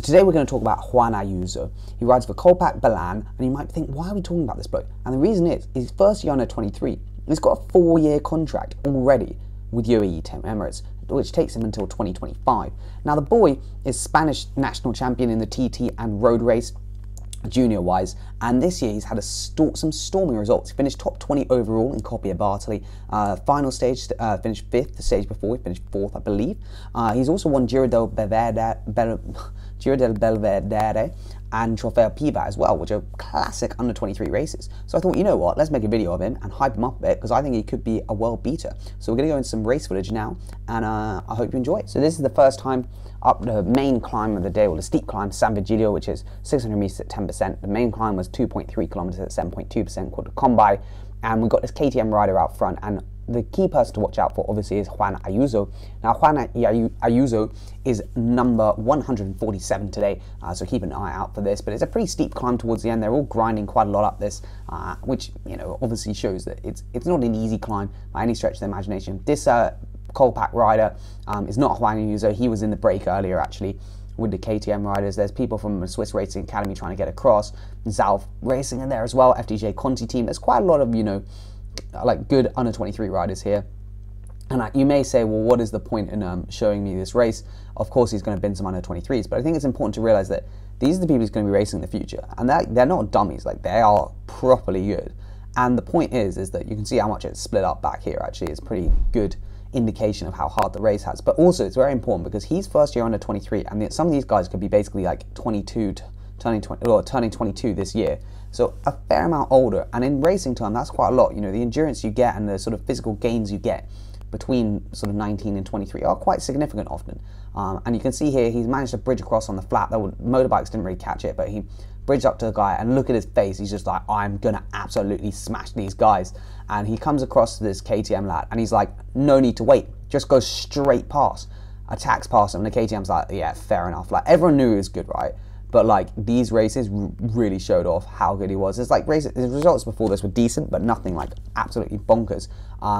Today we're going to talk about Juan Ayuso. He rides for Kolpak Balan, and you might think, why are we talking about this bloke? And the reason is, his first year under 23, he's got a 4-year contract already with UAE Team Emirates, which takes him until 2025. Now the boy is Spanish national champion in the TT and road race, junior-wise, and this year he's had some storming results. He finished top 20 overall in Copia Bartali. Final stage, finished 5th. The stage before he finished 4th, I believe. He's also won Giro del Belvedere and Trofeo Piva as well, which are classic under 23 races. So I thought, you know what, let's make a video of him and hype him up a bit, because I think he could be a world beater. So we're going to go into some race footage now, and I hope you enjoy it. So this is the first time up the main climb of the day, or the steep climb, San Vigilio, which is 600 meters at 10%. The main climb was 2.3 kilometers at 7.2%, called the Combi, and we've got this KTM rider out front, and the key person to watch out for, obviously, is Juan Ayuso. Now, Juan Ayuso is number 147 today, so keep an eye out for this. But it's a pretty steep climb towards the end. They're all grinding quite a lot up this, which, you know, obviously shows that it's not an easy climb by any stretch of the imagination. This Kolpak rider is not Juan Ayuso. He was in the break earlier, actually, with the KTM riders. There's people from the Swiss Racing Academy trying to get across. Zalf Racing in there as well, FDJ Conti team. There's quite a lot of, you know, like good under 23 riders here. And you may say, well, what is the point in showing me this race? Of course he's going to bin some under 23s, but I think it's important to realize that these are the people he's going to be racing in the future, and they're not dummies. Like, they are properly good. And the point is that you can see how much it's split up back here. Actually, it's pretty good indication of how hard the race has. But also it's very important because he's first year under 23, and some of these guys could be basically like 22 turning 22 this year, so a fair amount older. And in racing time, that's quite a lot. You know, the endurance you get and the sort of physical gains you get between sort of 19 and 23 are quite significant often. And you can see here he's managed to bridge across on the flat. Motorbikes didn't really catch it, but he bridged up to the guy, and look at his face. He's just like, I'm gonna absolutely smash these guys. And he comes across to this KTM lad, and he's like, no need to wait, just go straight past, attacks past him. And the KTM's like, yeah, fair enough. Like, everyone knew he was good, right? But like, these races really showed off how good he was. It's like his results before this were decent, but nothing like absolutely bonkers.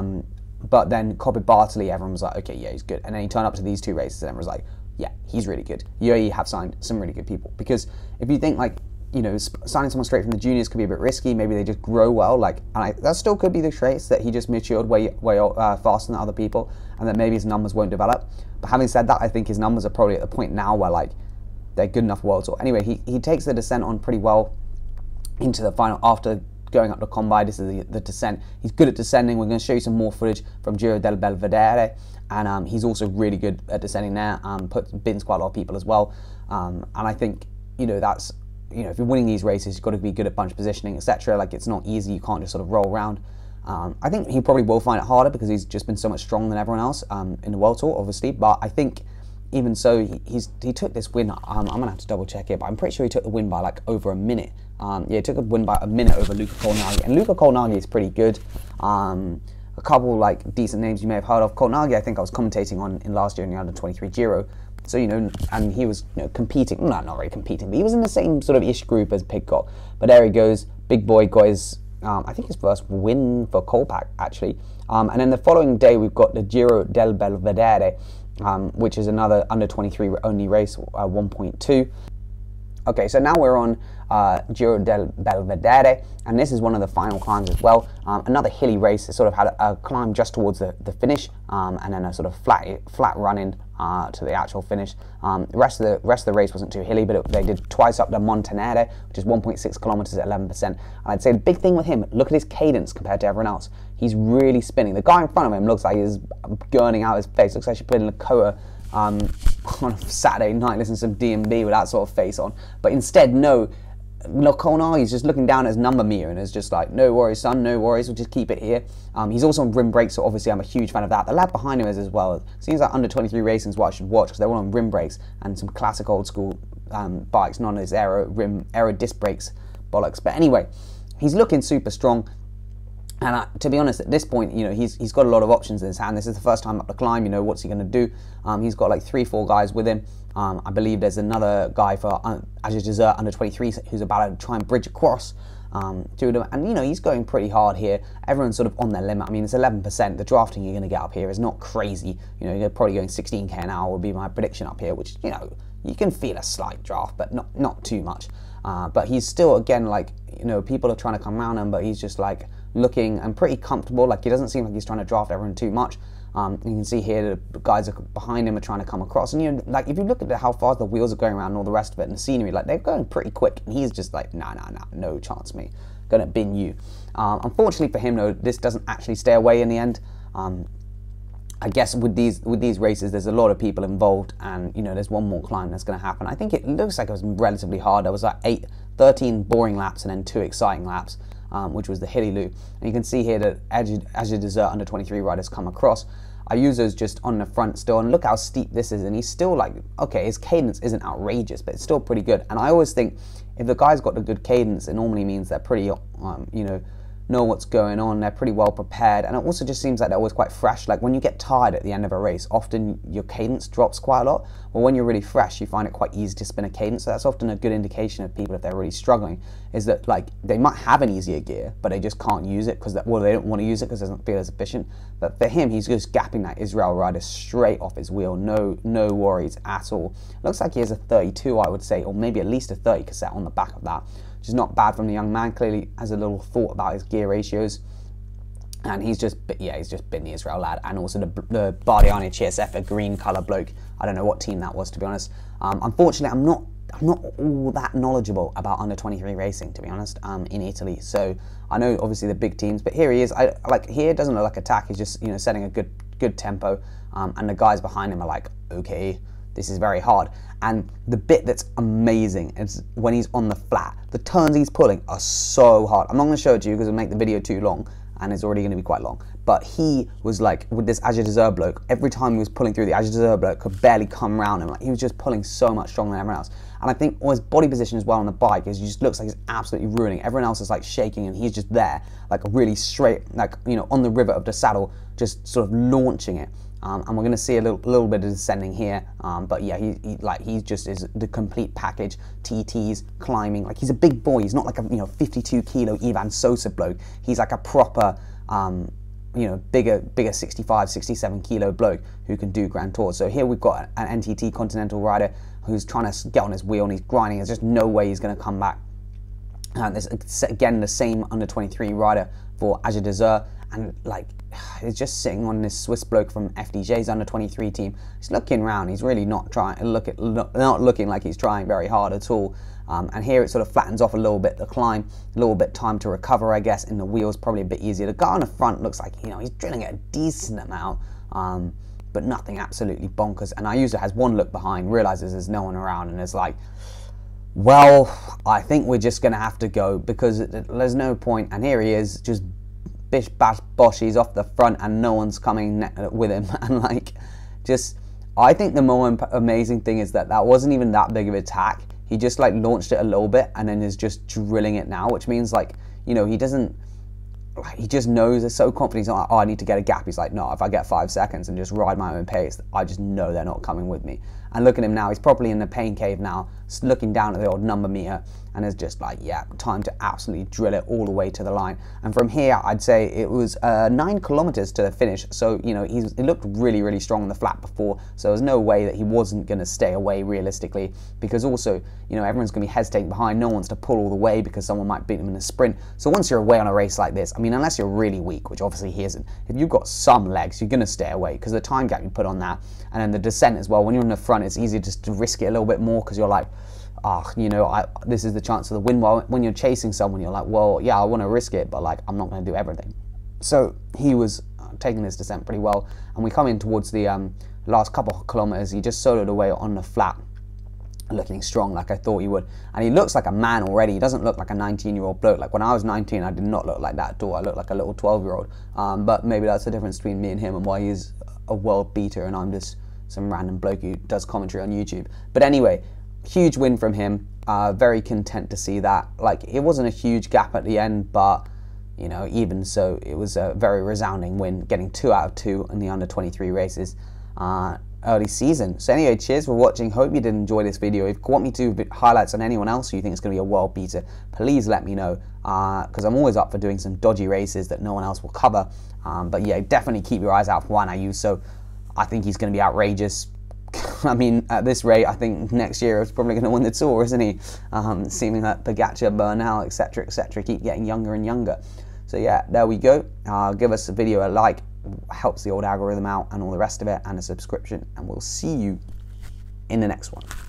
But then Copia Bartali, everyone was like, okay, yeah, he's good. And then he turned up to these two races, and everyone was like, yeah, he's really good. UAE have signed some really good people. Because if you think, like, you know, signing someone straight from the juniors could be a bit risky. Maybe they just grow well. Like, that still could be the case, that he just matured way faster than other people, and that maybe his numbers won't develop. But having said that, I think his numbers are probably at the point now where, like, they're good enough world tour. Anyway, he takes the descent on pretty well into the final after going up the Combi. This is the descent. He's good at descending. We're going to show you some more footage from Giro del Belvedere, and he's also really good at descending there. Bins quite a lot of people as well. And I think, you know, that's, you know, if you're winning these races, you've got to be good at bunch positioning, etc. Like, it's not easy. You can't just sort of roll around. I think he probably will find it harder because he's just been so much stronger than everyone else in the world tour, obviously. But I think even so, he took this win. I'm gonna have to double check it, but I'm pretty sure he took the win by like over a minute. Yeah, he took a win by a minute over Luca Colnaghi, and Luca Colnaghi is pretty good. A couple like decent names you may have heard of. Colnaghi, I think I was commentating on in last year in the under 23 Giro. So, you know, and he was, you know, competing. Not really competing, but he was in the same sort of ish group as Pidcock. But there he goes, big boy, guys. I think his first win for Kolpak actually. And then the following day we've got the Giro del Belvedere, which is another under 23 only race, 1.2. Okay, so now we're on Giro del Belvedere, and this is one of the final climbs as well. Another hilly race. It sort of had a climb just towards the finish, and then a sort of flat run in to the actual finish. The rest of the race wasn't too hilly, but they did twice up the Montanare, which is 1.6 kilometers at 11%. And I'd say the big thing with him, look at his cadence compared to everyone else. He's really spinning. The guy in front of him looks like he's gurning out his face. Looks like he put in Lakota on a Saturday night, listening to some DMB with that sort of face on. But instead, no, Colnaghi's just looking down at his number meter and is just like, no worries, son, no worries, we'll just keep it here. He's also on rim brakes, so obviously I'm a huge fan of that. The lad behind him is as well. Seems like under 23 racing is what I should watch, because they're all on rim brakes and some classic old school bikes, none of this aero disc brakes bollocks. But anyway, he's looking super strong. And to be honest, at this point, you know, he's got a lot of options in his hand. This is the first time up the climb. You know, what's he going to do? He's got like 3-4 guys with him. I believe there's another guy for Agile Desert under 23 who's about to try and bridge across to them. And, you know, he's going pretty hard here. Everyone's sort of on their limit. I mean, it's 11%. The drafting you're going to get up here is not crazy. You know, you're probably going 16k an hour would be my prediction up here, which, you know, you can feel a slight draft, but not too much. But he's still, again, like, you know, people are trying to come around him, but he's just like looking and pretty comfortable. Like, he doesn't seem like he's trying to draft everyone too much. You can see here the guys behind him are trying to come across, and you know, like, if you look at how fast the wheels are going around and all the rest of it, and the scenery, like, they're going pretty quick, and he's just like, nah, no chance, me, gonna bin you. Unfortunately for him, though, this doesn't actually stay away in the end. I guess with these races, there's a lot of people involved, and you know, there's one more climb that's going to happen. I think it looks like it was relatively hard. There was like 13 boring laps and then 2 exciting laps, which was the Hilly Loo. And you can see here that as you Desert under 23 riders come across, Ayuso's just on the front still, and look how steep this is, and he's still like, okay, his cadence isn't outrageous, but it's still pretty good. And I always think if the guy's got the good cadence, it normally means they're pretty, you know what's going on, they're pretty well prepared, and it also just seems like they're always quite fresh. Like, when you get tired at the end of a race, often your cadence drops quite a lot, but when you're really fresh, you find it quite easy to spin a cadence. So that's often a good indication of people, if they're really struggling, is that like they might have an easier gear, but they just can't use it because they don't want to use it because it doesn't feel as efficient. But for him, he's just gapping that Israel rider straight off his wheel, no worries at all. Looks like he has a 32, I would say, or maybe at least a 30 cassette on the back of that, which is not bad from the young man. Clearly has a little thought about his gear ratios, and he's just been the Israel lad. And also the Bardiani CSF, a green colour bloke. I don't know what team that was, to be honest. Unfortunately, I'm not all that knowledgeable about under 23 racing, to be honest, in Italy. So I know obviously the big teams, but here he is. Here doesn't look like attack. He's just, you know, setting a good tempo, and the guys behind him are like, okay, this is very hard. And the bit that's amazing is when he's on the flat. The turns he's pulling are so hard. I'm not going to show it to you because it'll make the video too long, and it's already going to be quite long. But he was like, with this Agile Desert bloke, every time he was pulling through, the Agile Desert bloke could barely come around him. Like, he was just pulling so much stronger than everyone else. And I think his body position as well on the bike is, he just looks like he's absolutely ruining. Everyone else is like shaking, and he's just there, like really straight, like, you know, on the river of the saddle, just sort of launching it. And we're going to see a little bit of descending here, but yeah, he just is the complete package. TTs, climbing, like, he's a big boy. He's not like a 52 kilo Ivan Sosa bloke. He's like a proper bigger 65, 67 kilo bloke who can do Grand Tours. So here we've got an NTT Continental rider who's trying to get on his wheel, and he's grinding. There's just no way he's going to come back. This again the same under 23 rider for Agile Desert, and like, he's just sitting on this Swiss bloke from FDJ's under 23 team. He's looking around. He's really not looking like he's trying very hard at all. And here it sort of flattens off a little bit, the climb, a little bit time to recover, I guess, in the wheels, probably a bit easier. The guy on the front looks like, you know, he's drilling it a decent amount, but nothing absolutely bonkers. And Ayuso has one look behind, realizes there's no one around, and is like, well, I think we're just going to have to go because there's no point. And here he is, just bish bash bosh, he's off the front and no one's coming with him. And like, just, I think the more amazing thing is that wasn't even that big of an attack. He just like launched it a little bit and then is just drilling it now, which means, like, you know, he just knows, they're so confident. He's not like, oh, I need to get a gap. He's like, no, if I get 5 seconds and just ride my own pace, I just know they're not coming with me. And look at him now, he's probably in the pain cave now, looking down at the old number meter, and is just like, yeah, time to absolutely drill it all the way to the line. And from here, I'd say it was 9 kilometers to the finish. So, you know, he looked really, really strong on the flat before. So there's no way that he wasn't going to stay away realistically, because also, you know, everyone's going to be hesitating behind. No one's to pull all the way because someone might beat him in a sprint. So once you're away on a race like this, I mean, unless you're really weak, which obviously he isn't, if you've got some legs, you're going to stay away because the time gap you put on that, and then the descent as well. When you're in the front, it's easier just to risk it a little bit more because you're like, you know, this is the chance of the win. While when you're chasing someone, you're like, well, yeah, I want to risk it, but like, I'm not going to do everything. So he was taking this descent pretty well, and we come in towards the last couple of kilometers. He just soloed away on the flat, looking strong like I thought he would, and he looks like a man already. He doesn't look like a 19-year-old bloke. Like when I was 19, I did not look like that at all. I looked like a little 12-year-old. But maybe that's the difference between me and him, and why he's a world beater and I'm just some random bloke who does commentary on YouTube. But anyway, huge win from him. Very content to see that. Like, it wasn't a huge gap at the end, but you know, even so, it was a very resounding win, getting 2 out of 2 in the under 23 races early season. So anyway, cheers for watching. Hope you did enjoy this video. If you want me to do highlights on anyone else who you think is going to be a world beater, please let me know, because I'm always up for doing some dodgy races that no one else will cover. But yeah, definitely keep your eyes out for Juan Ayuso. I think he's going to be outrageous. I mean, at this rate, I think next year he's probably going to win the Tour, isn't he? Seeming that Pogacar, Bernal, etc., keep getting younger and younger. So yeah, there we go. Give us a video a like, helps the old algorithm out and all the rest of it, and a subscription, and we'll see you in the next one.